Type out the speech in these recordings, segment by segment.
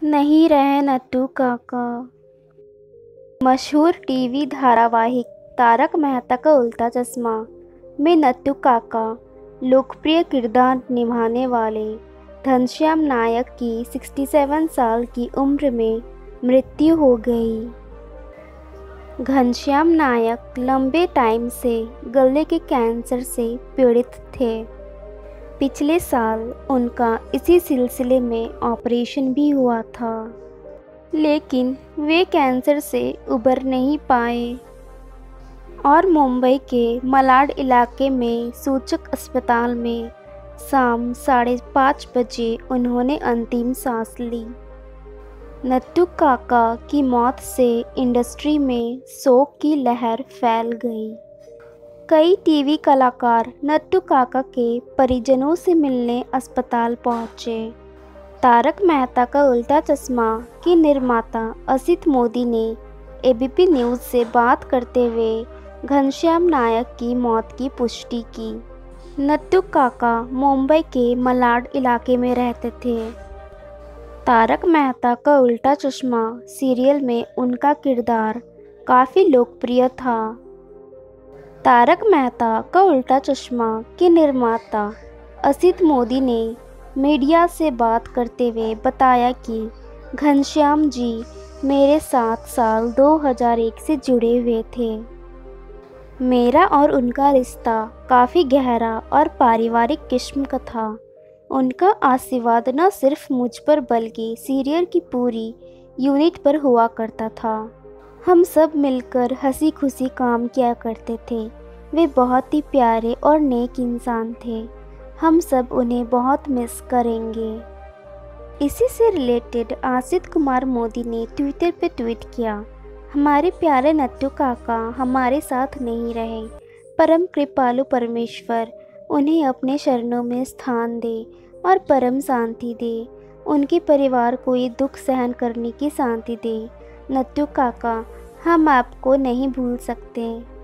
नहीं रहे नट्टू काका। मशहूर टीवी धारावाहिक तारक मेहता का उल्टा चश्मा में नट्टू काका लोकप्रिय किरदार निभाने वाले घनश्याम नायक की 67 साल की उम्र में मृत्यु हो गई। घनश्याम नायक लंबे टाइम से गले के कैंसर से पीड़ित थे। पिछले साल उनका इसी सिलसिले में ऑपरेशन भी हुआ था, लेकिन वे कैंसर से उबर नहीं पाए और मुंबई के मलाड इलाके में सूचक अस्पताल में शाम 5:30 बजे उन्होंने अंतिम सांस ली। नट्टू काका की मौत से इंडस्ट्री में शोक की लहर फैल गई। कई टीवी कलाकार नट्टू काका के परिजनों से मिलने अस्पताल पहुंचे। तारक मेहता का उल्टा चश्मा के निर्माता असित मोदी ने एबीपी न्यूज़ से बात करते हुए घनश्याम नायक की मौत की पुष्टि की। नट्टू काका मुंबई के मलाड इलाके में रहते थे। तारक मेहता का उल्टा चश्मा सीरियल में उनका किरदार काफ़ी लोकप्रिय था। तारक मेहता का उल्टा चश्मा के निर्माता असित मोदी ने मीडिया से बात करते हुए बताया कि घनश्याम जी मेरे साथ साल 2001 से जुड़े हुए थे। मेरा और उनका रिश्ता काफ़ी गहरा और पारिवारिक किस्म का था। उनका आशीर्वाद न सिर्फ मुझ पर बल्कि सीरियल की पूरी यूनिट पर हुआ करता था। हम सब मिलकर हंसी खुशी काम किया करते थे। वे बहुत ही प्यारे और नेक इंसान थे। हम सब उन्हें बहुत मिस करेंगे। इसी से रिलेटेड आसित कुमार मोदी ने ट्विटर पे ट्वीट किया, हमारे प्यारे नट्टू काका हमारे साथ नहीं रहे। परम कृपालु परमेश्वर उन्हें अपने शरणों में स्थान दे और परम शांति दे। उनके परिवार को ये दुख सहन करने की शांति दे। नट्टू काका, हम आपको नहीं भूल सकते।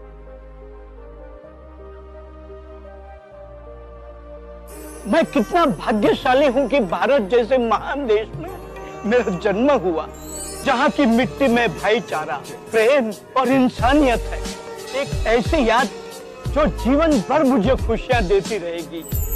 मैं कितना भाग्यशाली हूँ कि भारत जैसे महान देश में मेरा जन्म हुआ, जहाँ की मिट्टी में भाईचारा, प्रेम और इंसानियत है। एक ऐसी याद जो जीवन भर मुझे खुशियाँ देती रहेगी।